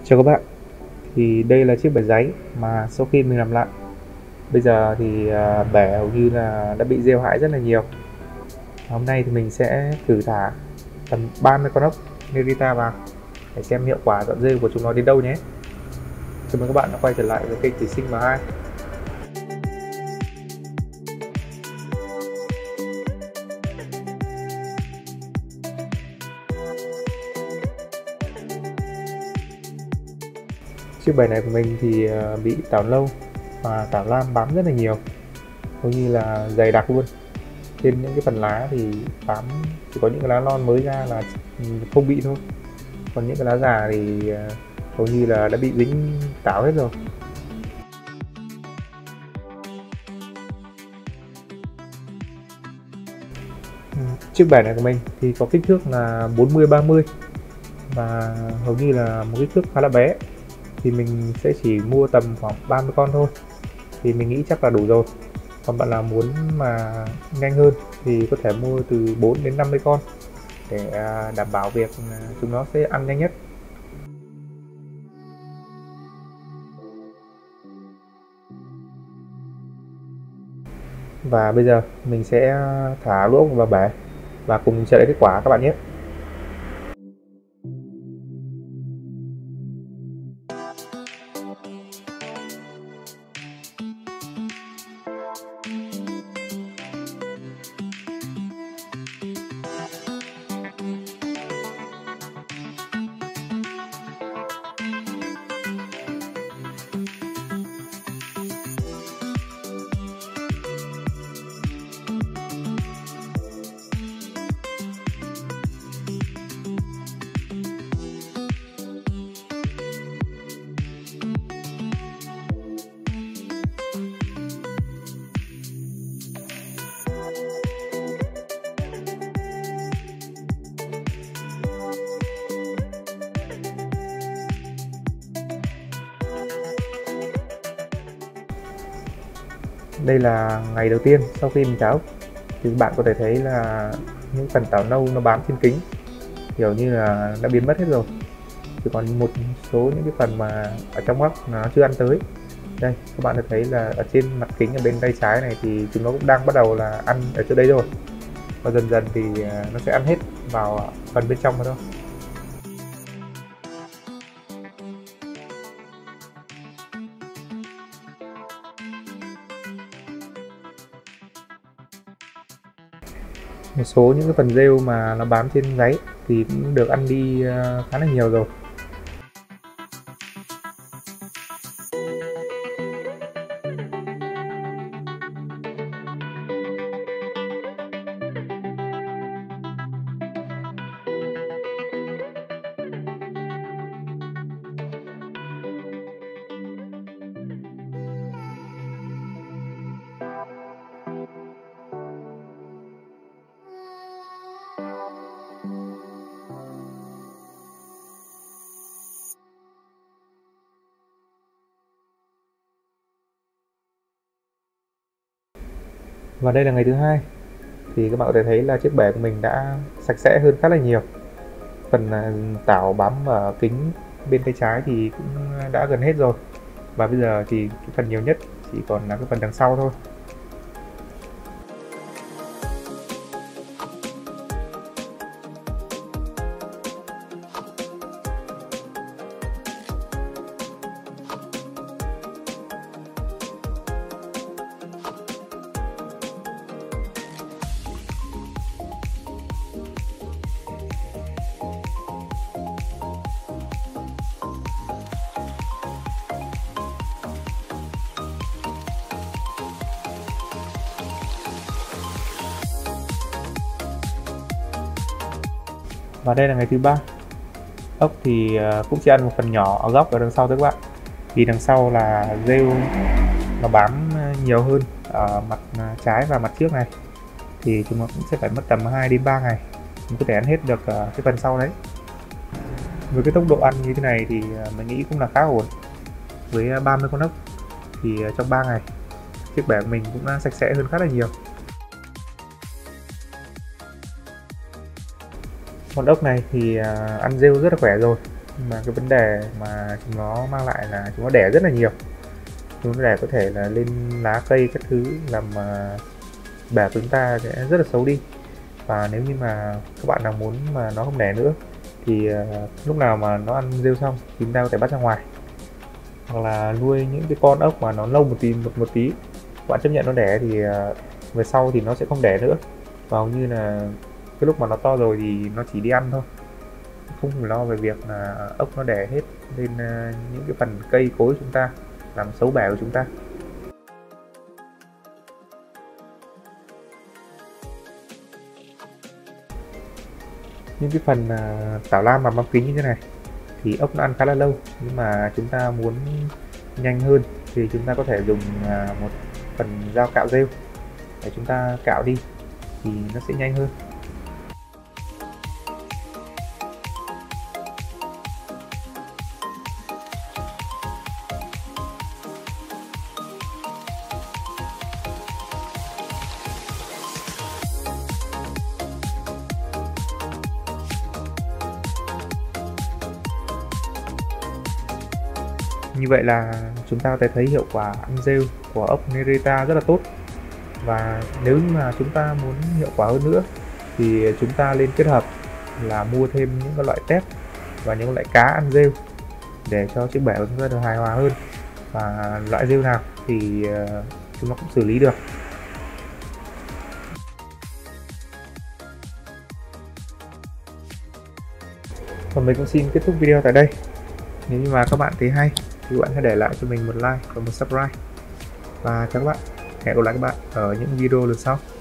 Chào các bạn, thì đây là chiếc bể giấy mà sau khi mình làm lại, bây giờ thì bể hầu như là đã bị rêu hại rất là nhiều. Hôm nay thì mình sẽ thử thả tầm 30 con ốc Nerita vào để xem hiệu quả dọn rêu của chúng nó đến đâu nhé. Chào mừng các bạn đã quay trở lại với kênh Thủy Sinh M2. Chiếc bể này của mình thì bị tảo lâu và tảo lam bám rất là nhiều, hầu như là dày đặc luôn. Trên những cái phần lá thì bám, chỉ có những cái lá non mới ra là không bị thôi, còn những cái lá già thì hầu như là đã bị dính tảo hết rồi. Chiếc bể này của mình thì có kích thước là 40-30 và hầu như là một kích thước khá là bé, thì mình sẽ chỉ mua tầm khoảng 30 con thôi thì mình nghĩ chắc là đủ rồi. Còn bạn nào muốn mà nhanh hơn thì có thể mua từ 4 đến 50 con để đảm bảo việc chúng nó sẽ ăn nhanh nhất. Và bây giờ mình sẽ thả lỗ vào bể và cùng chờ đợi kết quả các bạn nhé. Đây là ngày đầu tiên sau khi mình thả ốc, thì bạn có thể thấy là những phần tảo nâu nó bám trên kính kiểu như là đã biến mất hết rồi, chỉ còn một số những cái phần mà ở trong ốc nó chưa ăn tới. Đây các bạn có thấy là ở trên mặt kính ở bên tay trái này thì chúng nó cũng đang bắt đầu là ăn ở chỗ đấy rồi, và dần dần thì nó sẽ ăn hết vào phần bên trong thôi. Một số những cái phần rêu mà nó bám trên giấy thì cũng được ăn đi khá là nhiều rồi. Và đây là ngày thứ hai, thì các bạn có thể thấy là chiếc bể của mình đã sạch sẽ hơn khá là nhiều. Phần tảo bám ở kính bên tay trái thì cũng đã gần hết rồi, và bây giờ thì cái phần nhiều nhất chỉ còn là cái phần đằng sau thôi. Và đây là ngày thứ ba. Ốc thì cũng chỉ ăn một phần nhỏ ở góc ở đằng sau thôi các bạn, vì đằng sau là rêu nó bám nhiều hơn ở mặt trái và mặt trước này, thì chúng nó cũng sẽ phải mất tầm 2 đến 3 ngày mình có thể ăn hết được cái phần sau đấy. Với cái tốc độ ăn như thế này thì mình nghĩ cũng là khá ổn. Với 30 con ốc thì trong 3 ngày chiếc bể của mình cũng sạch sẽ hơn khá là nhiều. Con ốc này thì ăn rêu rất là khỏe rồi, Nhưng mà cái vấn đề mà chúng nó mang lại là chúng nó đẻ rất là nhiều. Chúng nó đẻ có thể là lên lá cây các thứ, làm bể của chúng ta sẽ rất là xấu đi. Và nếu như mà các bạn nào muốn mà nó không đẻ nữa thì lúc nào mà nó ăn rêu xong thì chúng ta có thể bắt ra ngoài, hoặc là nuôi những cái con ốc mà nó lâu một tí, bạn chấp nhận nó đẻ thì về sau thì nó sẽ không đẻ nữa, và hầu như là cái lúc mà nó to rồi thì nó chỉ đi ăn thôi, không phải lo về việc là ốc nó đẻ hết lên những cái phần cây cối của chúng ta, làm xấu bể của chúng ta. Những cái phần tảo lam và măng kính như thế này thì ốc nó ăn khá là lâu, nhưng mà chúng ta muốn nhanh hơn thì chúng ta có thể dùng một phần dao cạo rêu để chúng ta cạo đi thì nó sẽ nhanh hơn. Như vậy là chúng ta có thể thấy hiệu quả ăn rêu của ốc Nerita rất là tốt. Và nếu như mà chúng ta muốn hiệu quả hơn nữa thì chúng ta nên kết hợp là mua thêm những cái loại tép và những loại cá ăn rêu để cho chiếc bể của chúng ta được hài hòa hơn, và loại rêu nào thì chúng nó cũng xử lý được. Còn mình cũng xin kết thúc video tại đây. Nếu như mà các bạn thấy hay thì bạn hãy để lại cho mình một like và một subscribe. Và chào các bạn, hẹn gặp lại các bạn ở những video lần sau.